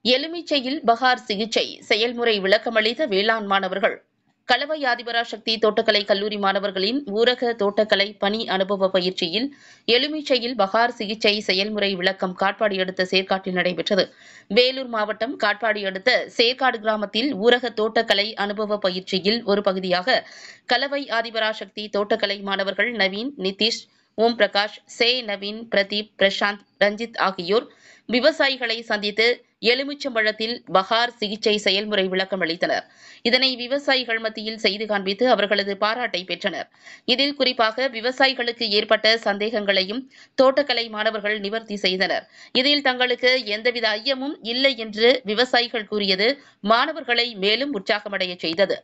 எலுமிச்சையில் பகார் சிகிச்சை செயல்முறை விளக்கமளித்த வேளாண் மாணவர்கள். கலவை ஆதிபராசக்தி தோட்டக்கலை கல்லூரி மாணவர்களின் ஊரக தோட்டக்கலை பணி அனுபவ பயிற்சியில் எலுமிச்சையில் பகார் சிகிச்சை செயல்முறை விளக்கம் காட்பாடி அடுத்த சேற்காட்டில் நடைபெற்றது. வேலூர் மாவட்டம் காட்பாடி அடுத்த சேற்காடு கிராமத்தில் ஊரக தோட்டக்கலை அனுபவ பயிற்சியில் ஒரு பகுதியாக கலவை ஆதிபராசக்தி தோட்டக்கலை மாணவர்கள் நவீன், நிதிஷ், ஓம் பிரகாஷ், நவீன், பிரதீப், பிரசாந்த், ரஞ்சித் ஆகியோர் விவசாயிகளை சந்தித்து எலுமிச்சம்பழத்தில் பகார் சிகிச்சை செயல்முறை விளக்கம் அளித்தனர். இதனை விவசாயிகள் மத்தியில் செய்து காண்பித்து அவர்களது பாராட்டை பெற்றனர். இதில் குறிப்பாக விவசாயிகளுக்கு ஏற்பட்ட சந்தேகங்களையும் தோட்டக்கலை மாணவர்கள் நிவர்த்தி செய்தனர். இதில் தங்களுக்கு எந்தவித ஐயமும் இல்லை என்று விவசாயிகள் கூறியது மாணவர்களை மேலும் உற்சாகமடைய செய்தது.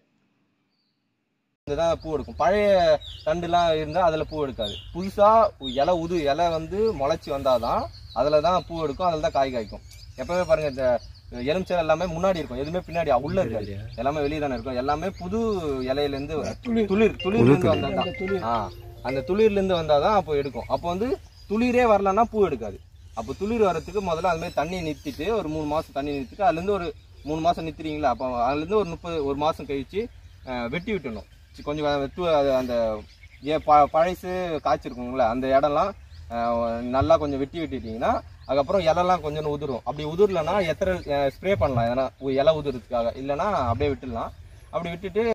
பூ எடுக்கும். பழைய தண்டுலாம் இருந்தா அதுல பூ எடுக்காது. புதுசா இலை வந்து முளைச்சி வந்தாதான் அதுலதான் பூ எடுக்கும், அதுலதான் காய் காய்க்கும். எப்பவுமே பாருங்க, இந்த எலுமிச்சை எல்லாமே முன்னாடி இருக்கும், எதுவுமே பின்னாடி உள்ள இருக்காது, எல்லாமே வெளியே தானே இருக்கும். எல்லாமே புது இலையில இருந்து துளிர்ல இருந்து வந்தாதான் அந்த துளிர்ல இருந்து வந்தாதான் அப்போ எடுக்கும். அப்போ வந்து துளிரே வரலன்னா பூ எடுக்காது. அப்போ துளிர் வர்றதுக்கு முதல்ல அது மாதிரி தண்ணி நிறுத்திட்டு ஒரு 3 மாசம் தண்ணி நிறுத்திட்டு அதுல இருந்து ஒரு 3 மாசம் நிறுத்துறீங்களா, அப்போ அதுல இருந்து ஒரு மாசம் கழிச்சு வெட்டி விட்டுணும். கொஞ்சம் அந்த பழைசு காய்ச்சிருக்குங்களா அந்த இடம்லாம் நல்லா கொஞ்சம் வெட்டி விட்டுட்டீங்கன்னா அதுக்கப்புறம் இலைலாம் கொஞ்சம் உதிரும். அப்படி உதிரலன்னா எத்தனை ஸ்ப்ரே பண்ணலாம், எதனா இலை உதிரத்துக்காக, இல்லைன்னா அப்படியே விட்டுடலாம். அப்படி விட்டுட்டு